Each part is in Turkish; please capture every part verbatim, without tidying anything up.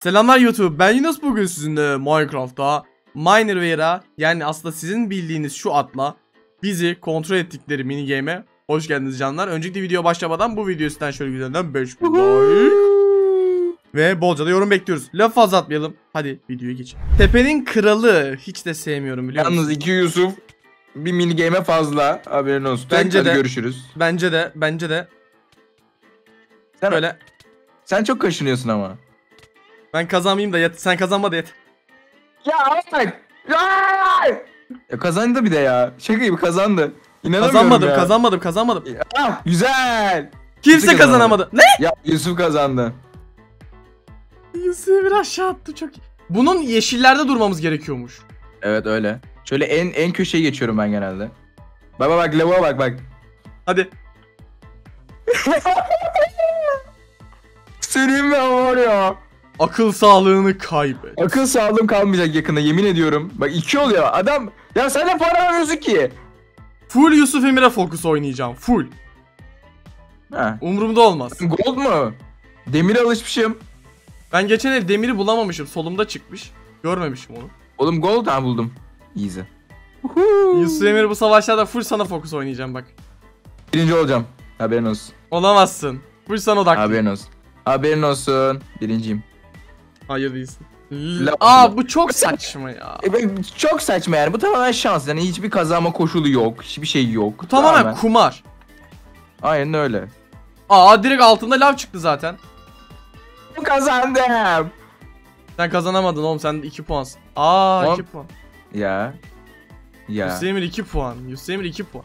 Selamlar YouTube, ben Yunus. Bugün sizinle Minecraft'ta Minervare'a, yani aslında sizin bildiğiniz şu adla bizi kontrol ettikleri mini game'e hoş geldiniz canlar. Öncelikle video başlamadan bu video üstten şöyle güzelden beş bin like ve bolca da yorum bekliyoruz. Laf fazla atmayalım, hadi videoya geçelim. Tepenin kralı, hiç de sevmiyorum biliyor musun? Yalnız iki Yusuf bir mini game'e fazla, haberin olsun. Bence Hadi de görüşürüz. Bence de bence de Sen, Böyle sen çok kaşınıyorsun ama. ben kazanmayayım da yet, sen kazanma da yet. Ya bak. Ya kazandı bir de ya. Şaka gibi kazandı. İnanamıyorum Kazanmadım ya. kazanmadım kazanmadım. Ah, güzel. Kimse Kimse kazanamadı. Ne? Ya Yusuf kazandı. Yusuf'u bir aşağı attı, çok iyi. Bunun yeşillerde durmamız gerekiyormuş. Evet öyle. Şöyle en en köşeye geçiyorum ben genelde. Bak bak bak lavuğa bak bak. Hadi. Senin ben var ya. Akıl sağlığını kaybet. Akıl sağlığım kalmayacak yakında, yemin ediyorum. Bak iki oluyor adam. Ya sen de para vermiyorsun ki. Full Yusuf Emir'e fokus oynayacağım. Full. Ha. Umurumda olmaz. Gold mu? Demire alışmışım. Ben geçen el demiri bulamamışım. Solumda çıkmış. Görmemişim onu. Oğlum gold ha buldum. Easy. Yusuf Emir, bu savaşlarda full sana fokus oynayacağım bak. Birinci olacağım. Haberin olsun. Olamazsın. Full sana odaklı. Haberin olsun. Haberin olsun. Birinciyim. Hayır değilsin. La- Aa, bu çok saçma ya. E, ben- çok saçma yani. Bu tamamen şans. Yani hiçbir kazanma koşulu yok. Hiçbir şey yok. Bu tamamen kumar. Aynen öyle. Aa, direkt altında lav çıktı zaten. Kazandım. Sen kazanamadın oğlum, sen iki puansın. Aa, Oğlum. iki puan. Ya. Ya. Yusuf Emir iki puan. Yusuf Emir iki puan.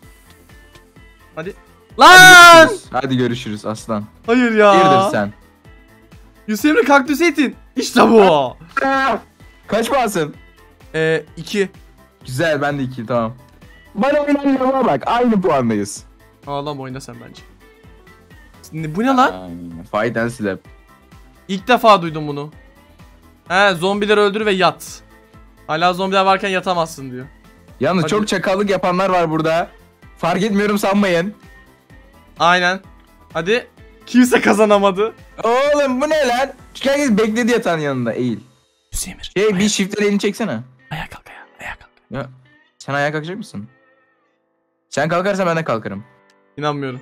Hadi. Hadi Lan! görüşürüz. Hadi görüşürüz aslan. Hayır ya. Hayırdır sen? Yusuf Emre kaktüsü itin. İşte bu. Kaç puansın? Eee iki. Güzel, ben de iki, tamam. Bana oynanmama bak, aynı puandayız. Ağlam, oyna sen bence. Şimdi bu ne lan? Fight and slap. İlk defa duydum bunu. He, zombileri öldür ve yat. Hala zombiler varken yatamazsın diyor. Yalnız Hadi. çok çakallık yapanlar var burada. Fark etmiyorum sanmayın. Aynen. Hadi. Kimse kazanamadı. Oğlum bu ne lan? Çünkü herkes bekledi yatağın yanında, eğil. Yusuf Emir. Şey bir shift'le elini çeksene. Ayağa kalk, ayağa, ayağa kalk. Ya sen ayağa kalkacak mısın? Sen kalkarsan ben de kalkarım. İnanmıyorum.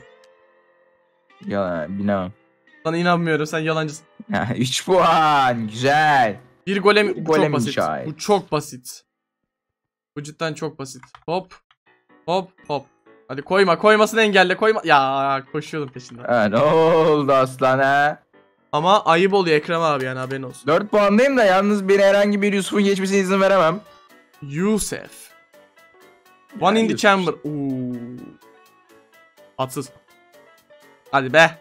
Ya bilemem. Sana inanmıyorum, sen yalancısın. üç puan, güzel. Bir golem, Bir bu çok golem basit. inşa et. Bu çok basit. Bu cidden çok basit. Hop. Hop hop. Hadi koyma, koymasını engelle, koyma. Ya koşuyordum peşinden. Ha, ne oldu aslan ha? Ama ayıp oluyor Ekrem abi, yani haberin olsun. dört puandayım da yalnız bir herhangi bir Yusuf'un geçmesine izin veremem. Yusuf. One in the Yusuf. chamber. Uuu. Tatsız. Hadi be.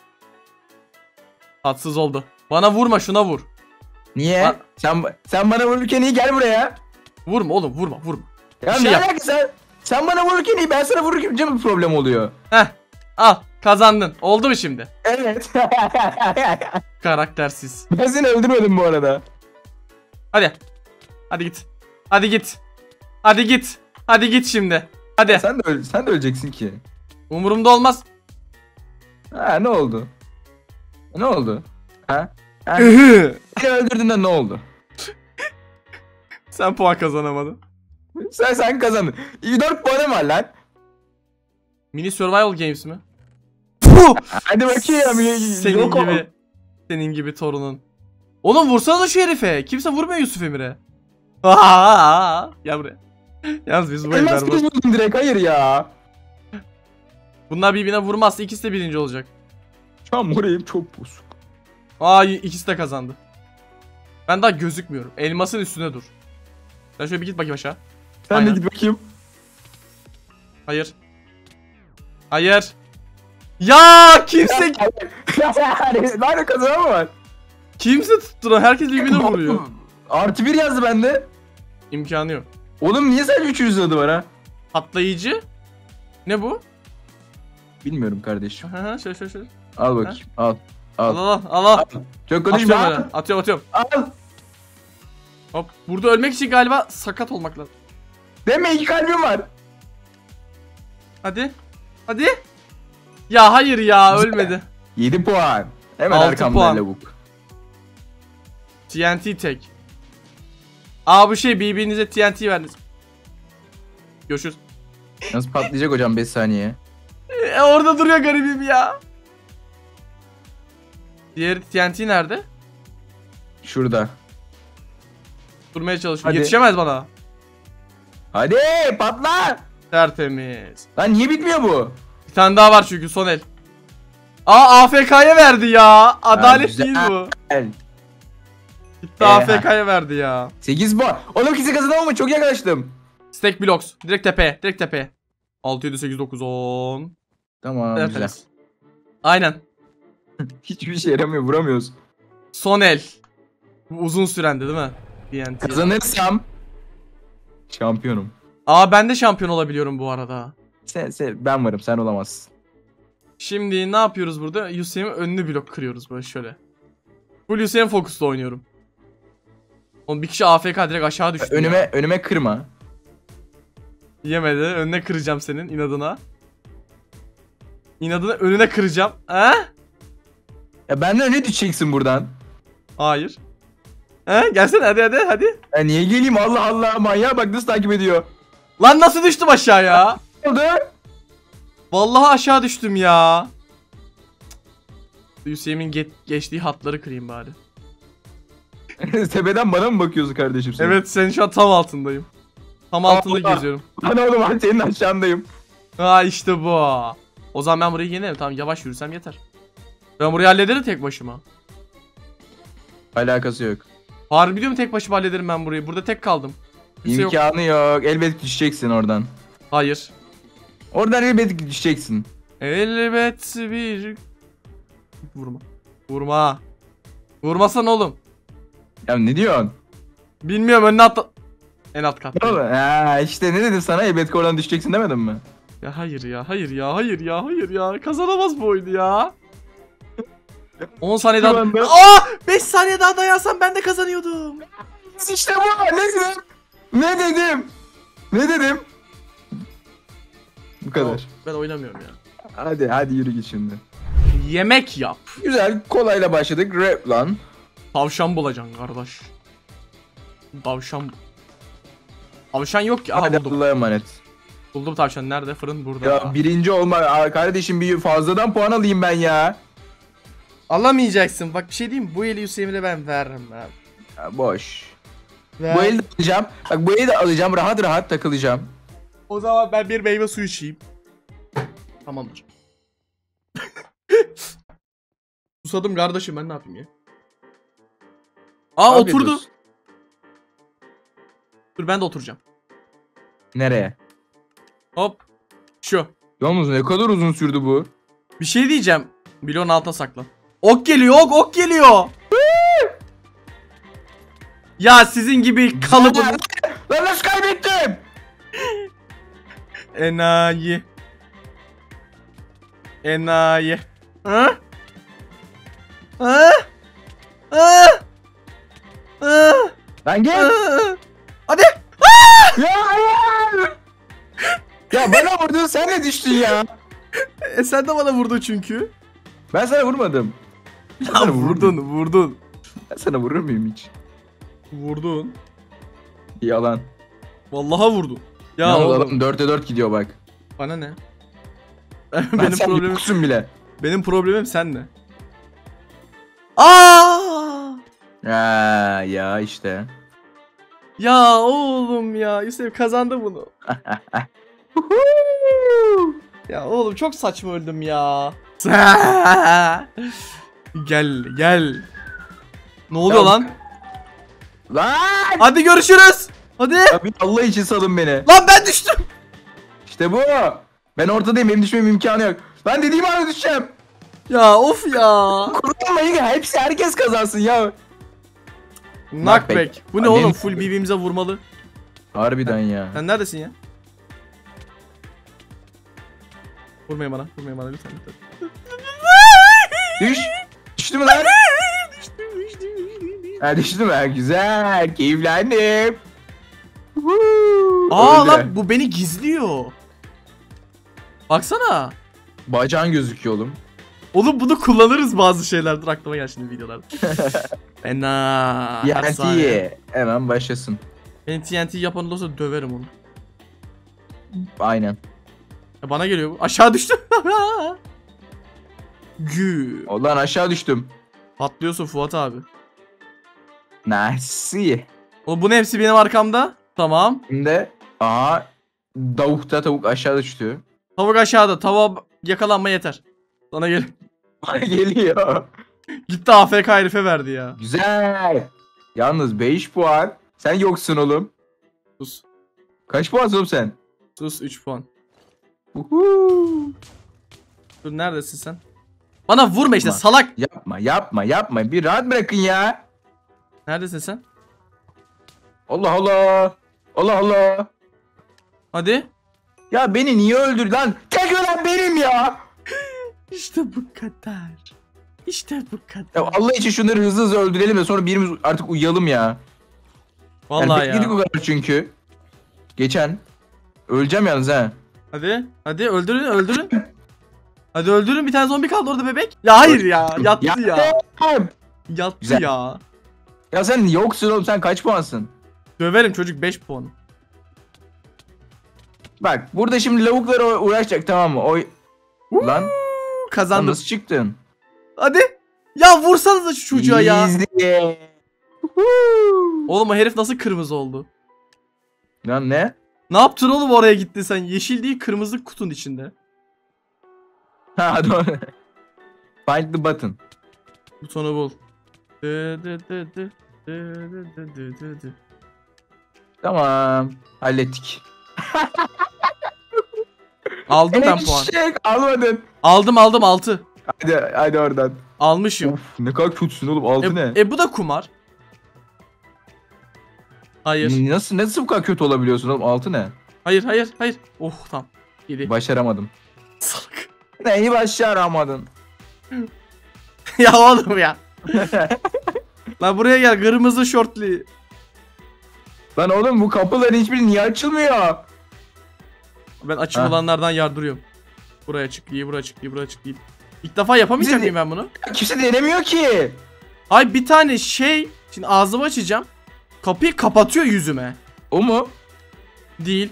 Tatsız oldu. Bana vurma, şuna vur. Niye? Ha. Sen sen bana vururken iyi, gel buraya. Vurma oğlum, vurma vurma. Ya Bir şey ne yap. alakası sen? Sen bana vururken iyi, ben sana vururken mi problem oluyor? Heh. Al, kazandın. Oldu mu şimdi? Evet. Karaktersiz. Ben seni öldürmedim bu arada. Hadi. Hadi git. Hadi git. Hadi git. Hadi git şimdi. Hadi. Sen de öl sen de öleceksin ki. Umurumda olmaz. Ha, ne oldu? Ne oldu? Ha? ha? Beni öldürdüğünde ne oldu? Sen puan kazanamadın. Sen sen kazandın. dört puanım var lan. Mini survival games mi? Puh! Hadi bakayım. Senin Yok o. gibi. Senin gibi torunun. Oğlum vursana da şu herife. Kimse vurmuyor Yusuf Emir'e. Aa, gel buraya. Yalnız biz bu Elmas evler kılıç bu. buldum direkt, hayır ya. Bunlar birbirine vurmazsa ikisi de birinci olacak. Şu an moralim çok bozuk. Aa, ikisi de kazandı. Ben daha gözükmüyorum. Elmasın üstüne dur. Sen şöyle bir git bakayım aşağı. Sen Aynen. de git bakayım. Hayır. Hayır. Ya kimse Nerede kazanan mı var? kimse tutturan, herkes birbirine vuruyor. Artı bir yazdı bende. İmkanı yok. Oğlum niye sadece üç yüz adı var ha? Patlayıcı. Ne bu? Bilmiyorum kardeşim. Hı hı, şöyle şöyle şöyle. Al bakayım. Al. Al Al. al al al. Çok konuşma. Atıyorum Al. öyle. Atıyorum atıyorum. Al. Hop. Burada ölmek için galiba sakat olmak lazım. Deme, iki kalbim var. Hadi. Hadi. Ya hayır ya, ölmedi. yedi puan. Hemen Altı arkamda puan. lavuk. T N T tek. Aa bu şey birbirinize T N T verdiniz. Görüşürüz. Nasıl patlayacak hocam beş saniye. E, orada duruyor garibim ya. Diğer T N T nerede? Şurada. Durmaya çalışıyor. Hadi. Yetişemez bana. Hadi patla. Tertemiz. Lan niye bitmiyor bu? Bir tane daha var çünkü son el. Aa A F K'ya verdi ya. Adalet güzel. değil bu. Gel. Gitti Ee, A F K'ya verdi ya. sekiz bu. Oğlum ikisi kazanamam mı? Çok yaklaştım. Stack blocks. Direkt tepeye. Direkt tepeye. altı, yedi, sekiz, dokuz, on. Tamam güzel. Tertemiz. Aynen. Hiçbir şey yaramıyor, vuramıyoruz. Son el. Bu uzun sürendi değil mi? T N T. Kazanırsam şampiyonum. Aa ben de şampiyon olabiliyorum bu arada. Sen, sen, ben varım, sen olamazsın. Şimdi ne yapıyoruz burada? Yusuf'un önünü blok kırıyoruz böyle şöyle. Full Yusuf'un fokusla oynuyorum. Oğlum bir kişi A F K direkt aşağı düştü. Önüme ya. önüme kırma. Yemedi. Önüne kıracağım senin inadına. İnadına önüne kıracağım. He? Ya benden öne düşeceksin buradan. Hayır. He? Gelsene hadi hadi hadi. Ya niye geleyim, Allah Allah, manyağa bak nasıl takip ediyor. Lan nasıl düştüm aşağıya? Ne oldu? Vallahi aşağı düştüm ya. Yusuf'un ge geçtiği hatları kırayım bari. Tepeden bana mı bakıyorsun kardeşim sen? Evet senin şu an tam altındayım. Tam altında Allah. geziyorum. Lan oğlum ben senin aşağındayım. Ha işte bu. O zaman ben burayı yenerim. Tamam yavaş yürüsem yeter. Ben burayı hallederim tek başıma. Alakası yok. Harbi diyorum tek başıma hallederim ben burayı. Burada tek kaldım. Kimse yok. İmkanı yok. Elbet düşeceksin oradan. Hayır. Oradan elbet düşeceksin. Elbet bir... Vurma. Vurma. Vurmasan oğlum. Ya ne diyorsun? Bilmiyorum önüne atla... En alt kat. Ne oldu? Ha işte ne dedim sana, elbet ki oradan düşeceksin demedim mi? Ya hayır ya hayır ya hayır ya hayır ya. Kazanamaz bu oyunu ya. on saniye daha... Şu anda- Aa! beş saniye daha dayansam ben de kazanıyordum. İşte bu. Ne dedim? Ne dedim? Ne dedim? Bu kadar. Ben oynamıyorum ya. Hadi hadi yürü git şimdi. Yemek yap. Güzel, kolayla başladık. Rap lan. Tavşan bulacaksın kardeş. Tavşan. Tavşan yok ki. Aha Hadi buldum. Allah'a emanet. Buldum tavşan. Nerede? Fırın burada. Ya birinci olma. Aa, kardeşim bir fazladan puan alayım ben ya. Alamayacaksın. Bak bir şey diyeyim mi? Bu eli Hüseyin'e ben veririm abi. Ya boş. Ver. Bu eli de alacağım. Bak bu eli de alacağım. Rahat rahat takılacağım. O zaman ben bir meyve suyu içeyim. Tamamdır. Susadım kardeşim ben ne yapayım ya? Aa Afiyet oturdu. olsun. Dur ben de oturacağım. Nereye? Hop. Şu. Yalnız ne kadar uzun sürdü bu. Bir şey diyeceğim. Bloğun altına saklan. Ok geliyor ok ok geliyor. Ya sizin gibi kalıbın. Lan nasıl kaybettim? Enayi. Enayi. Ha? Ha? Ha? Ha? Lan gel. Ha? Hadi. Ya hayır. Ya bana vurdun, sen de düştün ya. E sen de bana vurdun çünkü. Ben sana vurmadım. Ben Ya sana vurur vurdun muyum? vurdun. Ben sana vurur muyum hiç? Vurdun. Yalan. Vallahi vurdun. Ya Ya oğlum. adam dörtte dört gidiyor bak. Bana ne? Ben benim sen problemim yoksun bile. benim problemim senle. Aa! Ha ya işte. Ya oğlum ya Yusuf kazandı bunu. Ya oğlum çok saçma öldüm ya. Gel gel. Ne oluyor Ya- lan? Lan! Hadi görüşürüz. Hadi. Ya bir Allah için salın beni. Lan ben düştüm. İşte bu. Ben ortadayım, benim düşmem imkanı yok. Ben dediğim anda düşeceğim. Ya of ya. Kurulmayın, hepsi herkes kazansın ya. Knockback. Bu ne Annem- oğlum full birbirimize vurmalı. Harbiden ya. Sen neredesin ya? Vurmayın bana. Vurmayın bana lütfen lütfen. Düş. Düştü mü lan? Düştüm düştüm düştüm. Ha düştü mü? Ha, güzel. Keyiflendim. Aa Öldü. lan bu beni gizliyor. Baksana. Bacağın gözüküyor oğlum. Oğlum bunu kullanırız bazı şeylerdir aklıma gel şimdi videolarda. Fena. T Her N saniye. T'ye hemen başlasın. Ben T N T yapan olursa döverim onu. Aynen. Ya bana geliyor bu. Aşağı düştüm. Gü. Ulan aşağı düştüm. Patlıyorsun Fuat abi. Nice. Oğlum bunun hepsi benim arkamda. Tamam. Şimdi aha tavukta tavuk aşağıda düştü. Tavuk aşağıda. Tavuğa yakalanma yeter. Sana gel. Geliyor. Gitti A F K herife verdi ya. Güzel. Yalnız beş puan. Sen yoksun oğlum. Sus. Kaç puansın oğlum sen? Sus üç puan. Uhu. Dur neredesin sen? Bana vurma işte Yapma. salak. Yapma yapma yapma. Bir rahat bırakın ya. Neredesin sen? Allah Allah. Allah Allah. Hadi. Ya beni niye öldürdün lan? Tek ölen benim ya. İşte bu kadar. İşte bu kadar. Ya Allah için şunları hızlı hızlı öldürelim de sonra birimiz artık uyuyalım ya. Vallahi yani ya. bekledik o kadar çünkü. Geçen. Öleceğim yalnız ha. Hadi. Hadi öldürün öldürün. Hadi öldürün bir tane zombi kaldı orada bebek. Ya hayır ya. Yattı ya. Yattım. Yattı Güzel. ya. Ya sen yoksun oğlum, sen kaç puansın? Döverim çocuk beş puan. Bak burada şimdi lavuklara uğraşacak, tamam mı? O lan, lan Kazandım. nasıl çıktın? Hadi. Ya vursanıza şu çocuğa ya. Easy. Oğlum o herif nasıl kırmızı oldu? Lan ne? Ne yaptın oğlum oraya gittin sen? Yeşil değil kırmızı kutunun içinde. Ha doğru. Find the button. Butonu bul. Dı dı dı dı dı dı dı dı dı dı. Tamam. Hallettik. Aldım ben puan. Eşek almadın. Aldım aldım altı. Hadi hadi oradan. Almışım. Of, ne kadar kötüsün oğlum, altı E, ne? e bu da kumar. Hayır. Nasıl nasıl bu kadar kötü olabiliyorsun oğlum, altı ne? Hayır hayır hayır. Oh tamam. yedi. Başaramadım. Salak. Neyi başaramadın? Ya oğlum ya. Lan buraya gel kırmızı şortlu. Lan oğlum bu kapıların hiçbiri niye açılmıyor? Ben açık Ha. olanlardan yardırıyorum. Buraya çık iyi, buraya çık iyi, buraya çık iyi. İlk defa yapamayacak Bizi- mıyım ben bunu? Kimse denemiyor ki. Hayır bir tane şey. Şimdi ağzımı açacağım. Kapıyı kapatıyor yüzüme. O mu? Değil.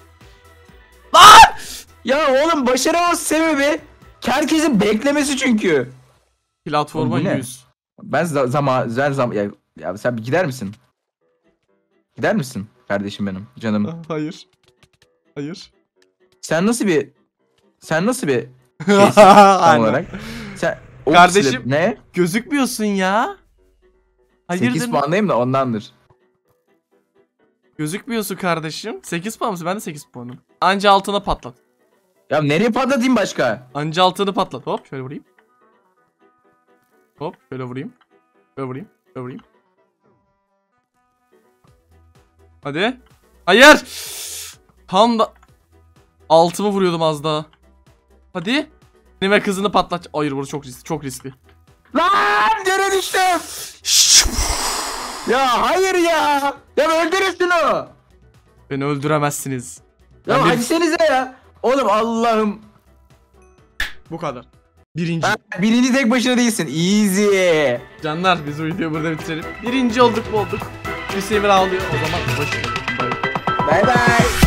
Ya oğlum başaramaz sebebi herkesin beklemesi çünkü. Platforma Oğlum bu ne? yüz. Ben za- zaman ben zaman ya, ya sen bir gider misin? Gider misin kardeşim benim canım? Hayır. Hayır. Sen nasıl bir sen nasıl bir şeysin tam Aynen. olarak? Sen o Kardeşim- silip- ne? Gözükmüyorsun ya. sekiz Hayırdır? puandayım da ondandır. Gözükmüyorsun kardeşim. sekiz puan mısın? Ben de sekiz puanım. Anca altına patlat. Ya nereye patlatayım başka? Anca altını patlat. Hop şöyle vurayım. Hop şöyle vurayım. Şöyle vurayım. Şöyle vurayım. Hadi. Hayır. Tam da altımı vuruyordum az daha. Hadi. Anime kızını patlat. Hayır burası çok riskli. Çok riskli. Lan yere düştüm. Ya hayır ya. Ya öldürün şunu. Beni öldüremezsiniz. Ya Ben bir- hadi senize ya. Oğlum Allah'ım. Bu kadar. Birinci. Ha, birinci tek başına değilsin. Easy. Canlar biz bu videoyu burada bitirelim. Birinci olduk mu olduk. Hüseyin ağlıyor. O zaman başlayalım. Bay bay. Bay bay.